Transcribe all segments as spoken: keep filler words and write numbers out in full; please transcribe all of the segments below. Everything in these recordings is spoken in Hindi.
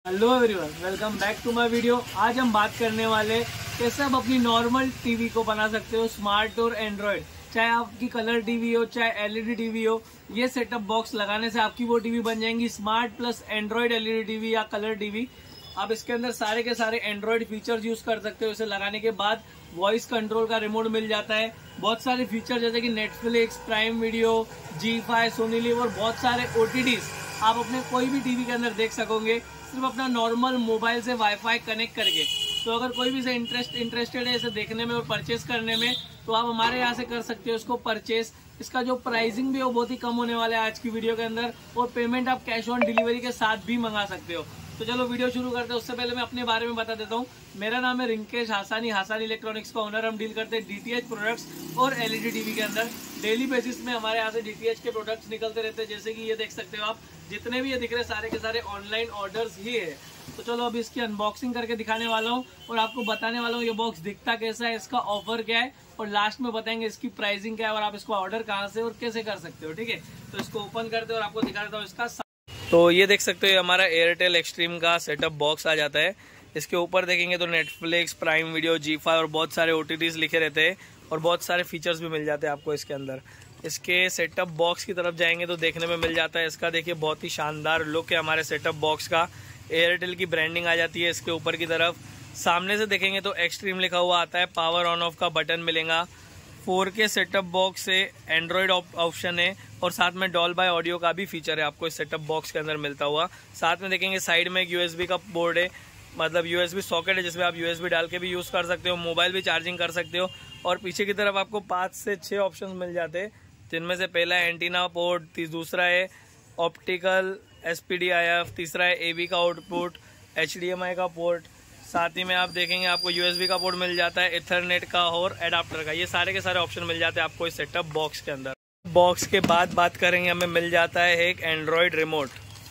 Hello everyone, welcome back to my video. आज हम बात करने वाले कैसे आप अपनी नॉर्मल टीवी को बना सकते हो स्मार्ट और एंड्रॉयड। चाहे आपकी कलर टीवी हो चाहे एलईडी टीवी हो, ये सेटअप बॉक्स लगाने से आपकी वो टीवी बन जाएंगी smart plus android LED TV या कलर टीवी। आप इसके अंदर सारे के सारे एंड्रॉयड फीचर्स यूज कर सकते हो। इसे लगाने के बाद वॉइस कंट्रोल का रिमोट मिल जाता है। बहुत सारे फीचर जैसे कि Netflix, prime video, Zee five, Sony Liv और बहुत सारे ओटीटीज आप अपने कोई भी टीवी के अंदर देख सकोगे सिर्फ अपना नॉर्मल मोबाइल से वाईफाई कनेक्ट करके। तो अगर कोई भी इसे इंटरेस्ट इंटरेस्टेड है इसे देखने में और परचेस करने में, तो आप हमारे यहाँ से कर सकते हो इसको परचेस। इसका जो प्राइसिंग भी है वो बहुत ही कम होने वाला है आज की वीडियो के अंदर, और पेमेंट आप कैश ऑन डिलीवरी के साथ भी मंगा सकते हो। तो चलो वीडियो शुरू करते हैं। उससे पहले मैं अपने बारे में बता देता हूँ। मेरा नाम है रिंकेश हासानी, हासानी इलेक्ट्रॉनिक्स का ओनर। हम डील करते हैं डीटीएच प्रोडक्ट्स और एलईडी टीवी के अंदर। डेली बेसिस में हमारे यहाँ से डीटीएच के प्रोडक्ट्स निकलते रहते हैं, जैसे कि ये देख सकते हो आप। जितने भी ये दिख रहे सारे के सारे ऑनलाइन ऑर्डर्स ही है। तो चलो अभी इसकी अनबॉक्सिंग करके दिखाने वाला हूँ और आपको बताने वाला हूँ ये बॉक्स दिखता कैसा है, इसका ऑफर क्या है, और लास्ट में बताएंगे इसकी प्राइसिंग क्या है और आप इसको ऑर्डर कहाँ से और कैसे कर सकते हो। ठीक है, तो इसको ओपन करते हैं और आपको दिखा देता हूँ इसका। तो ये देख सकते हो हमारा एयरटेल एक्सट्रीम का सेटअप बॉक्स आ जाता है। इसके ऊपर देखेंगे तो Netflix, prime video, Zee five और बहुत सारे ओटीटीज लिखे रहते हैं और बहुत सारे फीचर्स भी मिल जाते हैं आपको इसके अंदर। इसके सेटअप बॉक्स की तरफ जाएंगे तो देखने में मिल जाता है इसका, देखिए बहुत ही शानदार लुक है हमारे सेटअप बॉक्स का। एयरटेल की ब्रांडिंग आ जाती है इसके ऊपर की तरफ। सामने से देखेंगे तो एक्सट्रीम लिखा हुआ आता है। पावर ऑन ऑफ का बटन मिलेगा। फोर के सेटअप बॉक्स से एंड्रॉयड ऑप्शन है और साथ में डॉल बाय ऑडियो का भी फीचर है आपको इस सेटअप बॉक्स के अंदर मिलता हुआ। साथ में देखेंगे साइड में एक यूएसबी का पोर्ट है, मतलब यूएसबी सॉकेट है जिसमें आप यूएसबी डाल के भी यूज कर सकते हो, मोबाइल भी चार्जिंग कर सकते हो। और पीछे की तरफ आपको पाँच से छः ऑप्शन मिल जाते हैं, जिनमें से पहला है एंटीना पोर्ट, दूसरा है ऑप्टिकल एसपीडीआईएफ, तीसरा है एवी का आउटपुट, एचडीएमआई का पोर्ट। साथ ही में आप देखेंगे आपको यूएसबी का पोर्ट मिल जाता है, इथरनेट का और एडाप्टर का। ये सारे के सारे ऑप्शन मिल जाते हैं आपको इस सेटअप बॉक्स के अंदर। बॉक्स के बाद बात करेंगे, हमें मिल जाता है एक एंड्रॉयड रिमोट।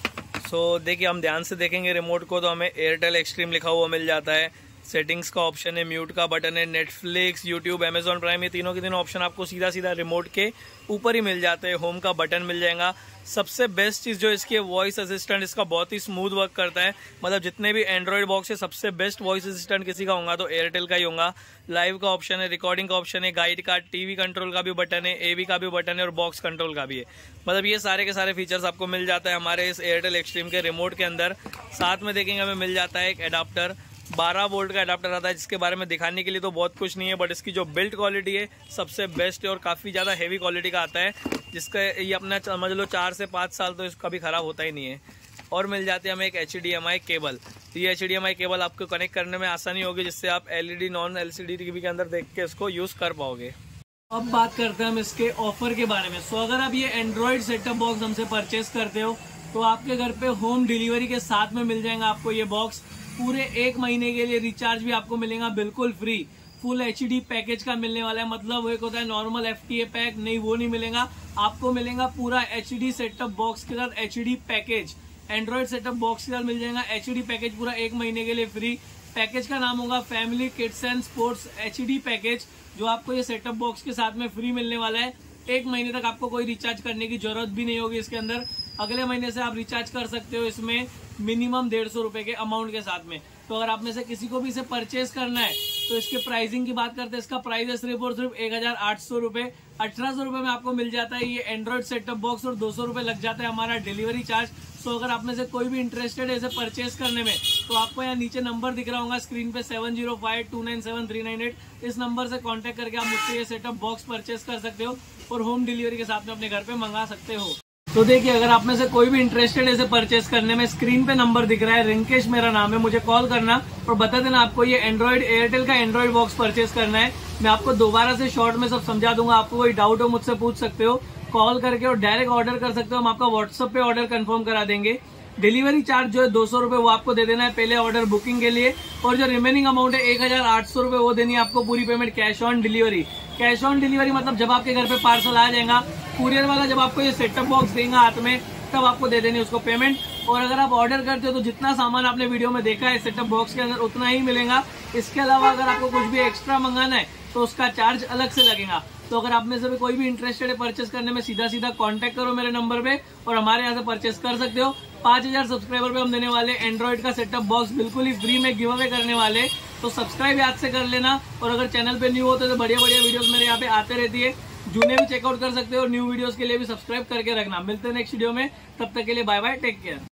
सो देखिए हम ध्यान से देखेंगे रिमोट को तो हमें एयरटेल एक्सट्रीम लिखा हुआ मिल जाता है। सेटिंग्स का ऑप्शन है, म्यूट का बटन है, नेटफ्लिक्स, यूट्यूब, अमेजॉन प्राइम, ये तीनों के तीनों ऑप्शन आपको सीधा सीधा रिमोट के ऊपर ही मिल जाते हैं। होम का बटन मिल जाएगा। सबसे बेस्ट चीज जो इसकी वॉइस असिस्टेंट, इसका बहुत ही स्मूथ वर्क करता है। मतलब जितने भी एंड्रॉयड बॉक्स है सबसे बेस्ट वॉइस असिस्टेंट किसी का होगा तो एयरटेल का ही होगा। लाइव का ऑप्शन है, रिकॉर्डिंग का ऑप्शन है, गाइड का, टीवी कंट्रोल का भी बटन है, एवी का भी बटन है और बॉक्स कंट्रोल का भी है। मतलब ये सारे के सारे फीचर्स आपको मिल जाता है हमारे इस एयरटेल एक्सट्रीम के रिमोट के अंदर। साथ में देखेंगे हमें मिल जाता है एक एडाप्टर। बारह वोल्ट का एडाप्टर आता है, जिसके बारे में दिखाने के लिए तो बहुत कुछ नहीं है, बट इसकी जो बिल्ड क्वालिटी है सबसे बेस्ट है और काफ़ी ज़्यादा हेवी क्वालिटी का आता है, जिसका ये अपना समझ लो चार से पाँच साल तो इसका भी ख़राब होता ही नहीं है। और मिल जाते हैं हमें एक H D M I cable. तो ये H D M I cable आपको कनेक्ट करने में आसानी होगी, जिससे आप L E D non L C D TV के अंदर देख के इसको यूज़ कर पाओगे। अब बात करते हैं हम इसके ऑफर के बारे में। सो अगर आप ये एंड्रॉयड सेटअप बॉक्स हमसे परचेस करते हो तो आपके घर पे होम डिलीवरी के साथ में मिल जाएगा आपको ये बॉक्स। पूरे एक महीने के लिए रिचार्ज भी आपको मिलेगा बिल्कुल फ्री। फुल एचडी पैकेज का मिलने वाला है, मतलब एक होता है नॉर्मल एफटीए पैक, नहीं वो नहीं मिलेगा आपको, मिलेगा पूरा एचडी सेटअप बॉक्स के साथ HD package. Android setup box के साथ मिल जाएगा एचडी पैकेज पूरा एक महीने के लिए फ्री। पैकेज का नाम होगा family kids and sports HD package, जो आपको ये सेटअप बॉक्स के साथ में फ्री मिलने वाला है। एक महीने तक आपको कोई रिचार्ज करने की जरूरत भी नहीं होगी इसके अंदर। अगले महीने से आप रिचार्ज कर सकते हो इसमें मिनिमम डेढ़ सौ रुपए के अमाउंट के साथ में। तो अगर आप में से किसी को भी इसे परचेज करना है तो इसके प्राइसिंग की बात करते हैं। इसका प्राइस है सिर्फ और सिर्फ एक हजार आठ सौ रुपए। अठारह सौ रुपए में आपको मिल जाता है ये एंड्रॉयड सेटअप बॉक्स और दो सौ रुपए लग जाता है हमारा डिलीवरी चार्ज। सो अगर आप में से कोई भी इंटरेस्टेड है इसे परचेज करने में तो आपको यहाँ नीचे नंबर दिख रहा होगा स्क्रीन पे seven zero five two nine seven three nine eight. इस नंबर से कॉन्टेक्ट करके आप मुझसे ये सेटअप बॉक्स परचेज कर सकते हो और होम डिलीवरी के साथ में अपने घर पे मंगा सकते हो। तो देखिए अगर आप में से कोई भी इंटरेस्टेड है इसे परचेस करने में, स्क्रीन पे नंबर दिख रहा है, रिंकेश मेरा नाम है, मुझे कॉल करना और बता देना आपको ये एंड्रॉयड एयरटेल का एंड्रॉयड बॉक्स परचेस करना है। मैं आपको दोबारा से शॉर्ट में सब समझा दूंगा, आपको कोई डाउट हो मुझसे पूछ सकते हो कॉल करके और डायरेक्ट ऑर्डर कर सकते हो। हम आपका व्हाट्सएप पे ऑर्डर कंफर्म करा देंगे। डिलीवरी चार्ज जो है दो सौ रुपए वो आपको दे देना है पहले ऑर्डर बुकिंग के लिए, और जो रिमेनिंग अमाउंट है एक हजार आठ सौ रुपए वो देनी है आपको पूरी payment cash on delivery. Cash on delivery मतलब जब आपके घर पे पार्सल आ जाएगा, कुरियर वाला जब आपको ये सेटअप बॉक्स देगा हाथ में तब आपको दे देनी उसको पेमेंट। और अगर आप ऑर्डर करते हो तो जितना सामान आपने वीडियो में देखा है सेटअप बॉक्स के अंदर उतना ही मिलेगा। इसके अलावा अगर आपको कुछ भी एक्स्ट्रा मंगाना है तो उसका चार्ज अलग से लगेगा। तो अगर आप में से भी कोई भी इंटरेस्टेड है परचेस करने में, सीधा सीधा कांटेक्ट करो मेरे नंबर पे और हमारे यहाँ से परचेस कर सकते हो। पांच हजार सब्सक्राइबर पे हम देने वाले एंड्रॉइड का सेटअप बॉक्स बिल्कुल ही फ्री में गिव अवे करने वाले। तो सब्सक्राइब याद से कर लेना, और अगर चैनल पे न्यू होते तो बढ़िया बढ़िया वीडियोस मेरे यहाँ पे आते रहती है, जूने भी चेकआउट कर सकते हो और न्यू वीडियोस के लिए भी सब्सक्राइब करके रखना। मिलते हैं नेक्स्ट वीडियो में, तब तक के लिए बाय बाय, टेक केयर।